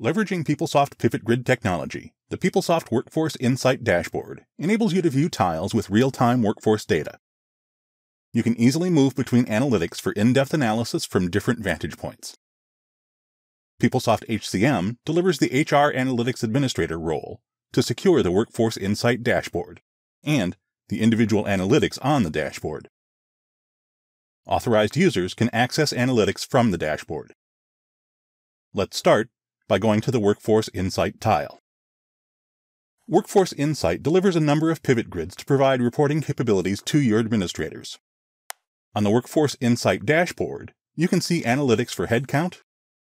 Leveraging PeopleSoft Pivot Grid technology, the PeopleSoft Workforce Insight dashboard enables you to view tiles with real-time workforce data. You can easily move between analytics for in-depth analysis from different vantage points. PeopleSoft HCM delivers the HR Analytics Administrator role to secure the Workforce Insight dashboard and the individual analytics on the dashboard. Authorized users can access analytics from the dashboard. Let's start by going to the Workforce Insight tile. Workforce Insight delivers a number of pivot grids to provide reporting capabilities to your administrators. On the Workforce Insight dashboard, you can see analytics for headcount,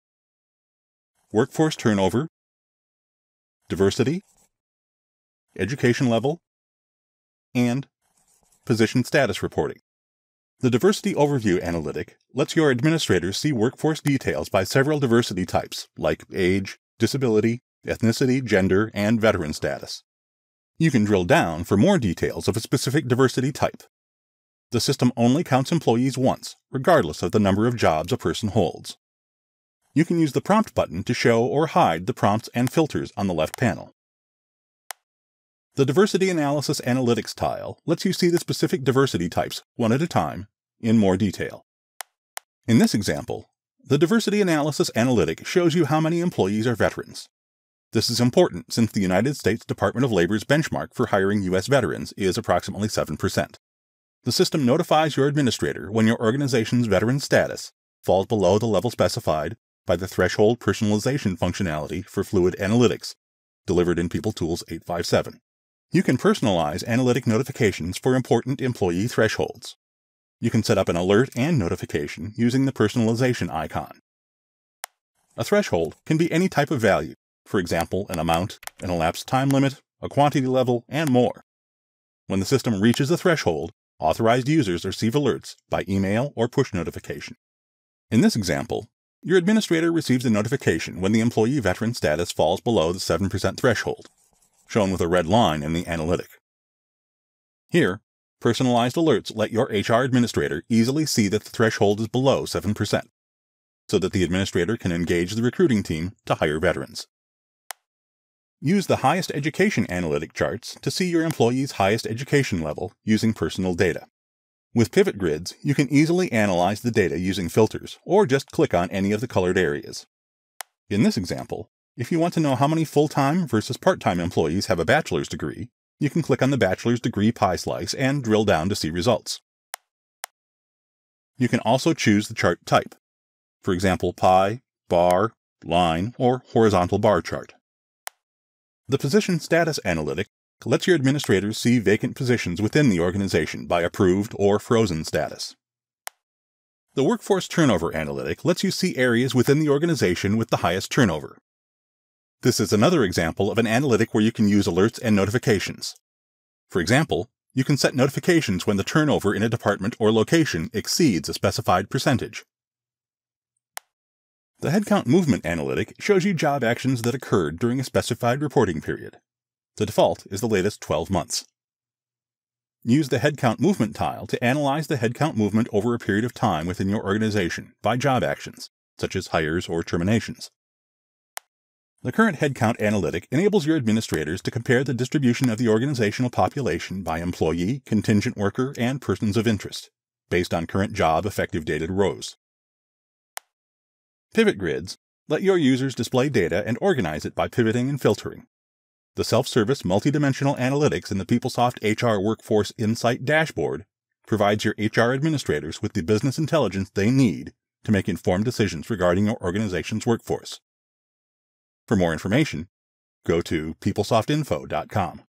workforce turnover, diversity, education level, and position status reporting. The Diversity Overview Analytic lets your administrators see workforce details by several diversity types, like age, disability, ethnicity, gender, and veteran status. You can drill down for more details of a specific diversity type. The system only counts employees once, regardless of the number of jobs a person holds. You can use the Prompt button to show or hide the prompts and filters on the left panel. The Diversity Analysis Analytics tile lets you see the specific diversity types, one at a time, in more detail. In this example, the Diversity Analysis Analytic shows you how many employees are veterans. This is important since the United States Department of Labor's benchmark for hiring U.S. veterans is approximately 7%. The system notifies your administrator when your organization's veteran status falls below the level specified by the threshold personalization functionality for Fluid Analytics, delivered in PeopleTools 857. You can personalize analytic notifications for important employee thresholds. You can set up an alert and notification using the personalization icon. A threshold can be any type of value, for example, an amount, an elapsed time limit, a quantity level, and more. When the system reaches a threshold, authorized users receive alerts by email or push notification. In this example, your administrator receives a notification when the employee veteran status falls below the 7% threshold, shown with a red line in the analytic. Here, personalized alerts let your HR administrator easily see that the threshold is below 7%, so that the administrator can engage the recruiting team to hire veterans. Use the highest education analytic charts to see your employee's highest education level using personal data. With pivot grids, you can easily analyze the data using filters, or just click on any of the colored areas. In this example, if you want to know how many full-time versus part-time employees have a bachelor's degree, you can click on the bachelor's degree pie slice and drill down to see results. You can also choose the chart type, for example, pie, bar, line, or horizontal bar chart. The Position Status Analytic lets your administrators see vacant positions within the organization by approved or frozen status. The Workforce Turnover Analytic lets you see areas within the organization with the highest turnover. This is another example of an analytic where you can use alerts and notifications. For example, you can set notifications when the turnover in a department or location exceeds a specified percentage. The Headcount Movement Analytic shows you job actions that occurred during a specified reporting period. The default is the latest 12 months. Use the Headcount Movement tile to analyze the headcount movement over a period of time within your organization by job actions, such as hires or terminations. The current headcount analytic enables your administrators to compare the distribution of the organizational population by employee, contingent worker, and persons of interest, based on current job effective dated rows. Pivot grids let your users display data and organize it by pivoting and filtering. The self-service multidimensional analytics in the PeopleSoft HR Workforce Insight dashboard provides your HR administrators with the business intelligence they need to make informed decisions regarding your organization's workforce. For more information, go to PeopleSoftInfo.com.